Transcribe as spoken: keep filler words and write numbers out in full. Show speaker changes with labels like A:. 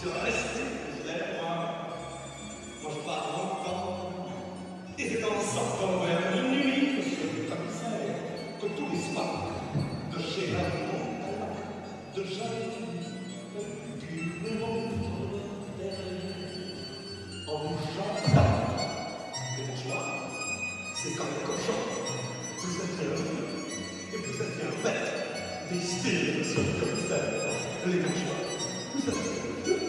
A: suis resté là, moi. Moi, je pars longtemps. Et c'est en sortant vers minuit, monsieur le commissaire, que tous les soirs, de chez la montagne, de jamais du monde derrière, en vous chantant. Et bonsoir, c'est comme le cochon. Vous êtes heureux et vous êtes bien bête des styles, monsieur le commissaire. Les bourgeois, vous êtes